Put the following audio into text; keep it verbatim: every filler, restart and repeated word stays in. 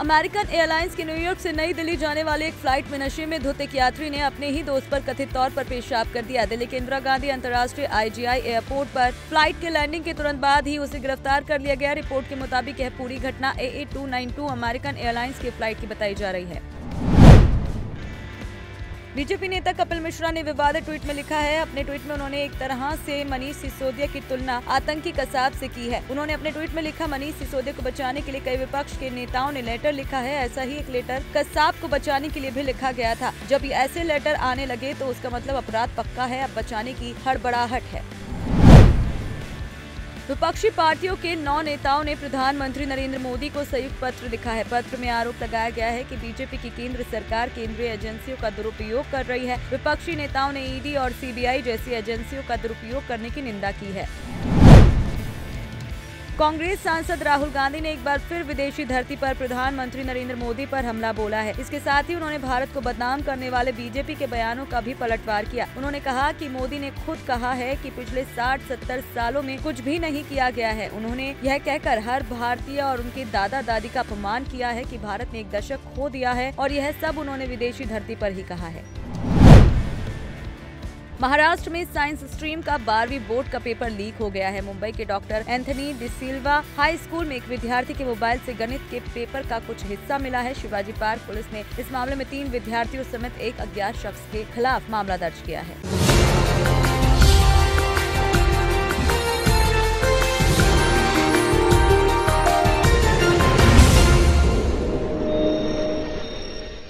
American airlines के New York से नई दिल्ली जाने वाले एक फ्लाइट में नशे में धुत एक यात्री ने अपने ही दोस्त पर कथित तौर पर पेशाब कर दिया। दिल्ली के इंदिरा गांधी अंतर्राष्ट्रीय आई जी आई एयरपोर्ट पर फ्लाइट के लैंडिंग के तुरंत बाद ही उसे गिरफ्तार कर लिया गया। रिपोर्ट के मुताबिक यह पूरी घटना A A two nine two American Airlines की फ्लाइट की बताई जा रही है। बीजेपी नेता कपिल मिश्रा ने विवादित ट्वीट में लिखा है। अपने ट्वीट में उन्होंने एक तरह से मनीष सिसोदिया की तुलना आतंकी कसाब से की है। उन्होंने अपने ट्वीट में लिखा, मनीष सिसोदिया को बचाने के लिए कई विपक्ष के नेताओं ने लेटर लिखा है। ऐसा ही एक लेटर कसाब को बचाने के लिए भी लिखा गया था। जब ऐसे लेटर आने लगे तो उसका मतलब अपराध पक्का है। अब बचाने की हड़बड़ाहट है। विपक्षी पार्टियों के नौ नेताओं ने प्रधानमंत्री नरेंद्र मोदी को संयुक्त पत्र लिखा है। पत्र में आरोप लगाया गया है कि बीजेपी की केंद्र सरकार केंद्रीय एजेंसियों का दुरुपयोग कर रही है। विपक्षी नेताओं ने ई डी और सी बी आई जैसी एजेंसियों का दुरुपयोग करने की निंदा की है। कांग्रेस सांसद राहुल गांधी ने एक बार फिर विदेशी धरती पर प्रधानमंत्री नरेंद्र मोदी पर हमला बोला है। इसके साथ ही उन्होंने भारत को बदनाम करने वाले बीजेपी के बयानों का भी पलटवार किया। उन्होंने कहा कि मोदी ने खुद कहा है कि पिछले साठ सत्तर सालों में कुछ भी नहीं किया गया है। उन्होंने यह कहकर हर भारतीय और उनके दादा दादी का अपमान किया है कि भारत ने एक दशक खो दिया है, और यह सब उन्होंने विदेशी धरती पर ही कहा है। महाराष्ट्र में साइंस स्ट्रीम का बारहवीं बोर्ड का पेपर लीक हो गया है। मुंबई के doctor Anthony D'Silva high school में एक विद्यार्थी के मोबाइल से गणित के पेपर का कुछ हिस्सा मिला है। शिवाजी पार्क पुलिस ने इस मामले में तीन विद्यार्थियों समेत एक अज्ञात शख्स के खिलाफ मामला दर्ज किया है।